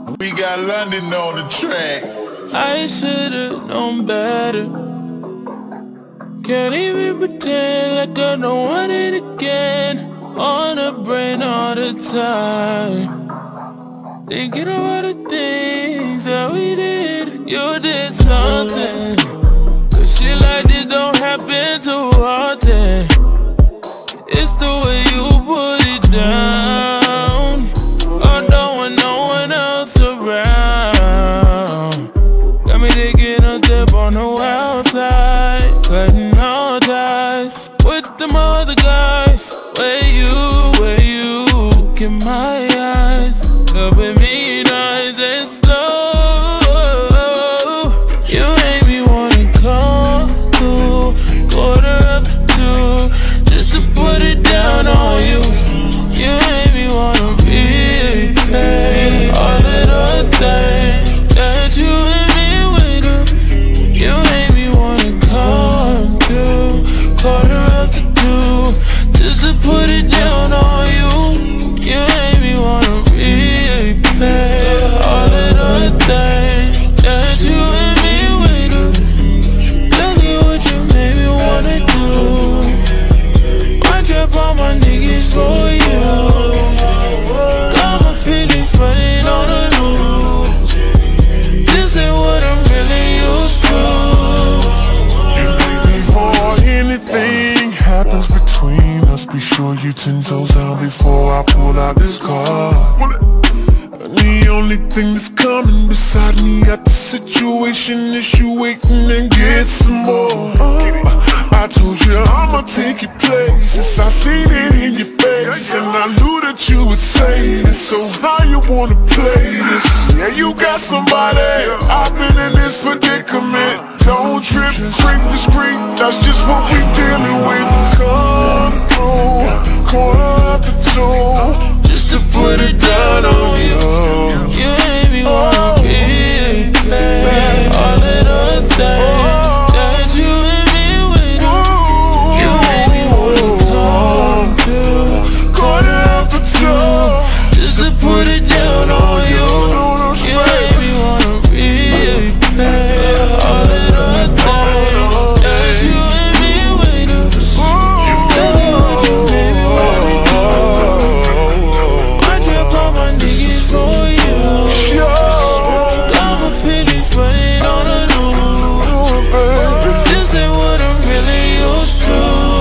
We got London on the track. I should've known better. Can't even pretend like I don't want it again. On the brain all the time, thinking about the things that we did. You did something, but shit like this don't happen too often. It's the way you put it down. I don't want no one else around. Got me taking a step on the wild side, cutting all ties with them other guys. Where you look in my eyes, look with me nice and slow. You made me wanna come through, 1:45 just to put it down on you. You made me wanna replay all of the things that you and me went through. You made me wanna come through, 1:45 just to put it down on you. You made me wanna replay all of the things that you and me went through. Look at what you made me wanna do. I drop all my niggas for you. Got my feelings running on a loop. This ain't what I'm really used to. Before anything happens between us, be sure you 10 toes down before I pull out this card. And the only thing that's coming beside me at the situation is you waiting and get some more. I told you I'ma take your places, I seen it in your face, and I knew that you would say this. So how you wanna play this? Yeah, you got somebody, I've been in this predicament. Don't trip, creep the street, that's just what we dealing with. Come through, 1:45 just to put it down on you. You made me wanna replay all of the things that you and me went through. You made me wanna come through, 1:45 just to put it down on you. You made me wanna replay all of the things that you and me went through. Look at what you made me wanna do. I drop all my niggas for you. Got my feelings running on a loop. This ain't what I'm really used to.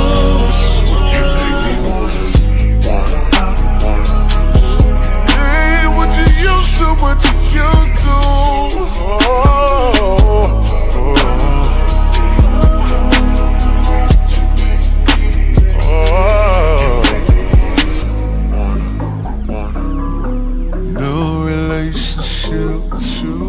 Hey, what you used to, what you do. New relationship too.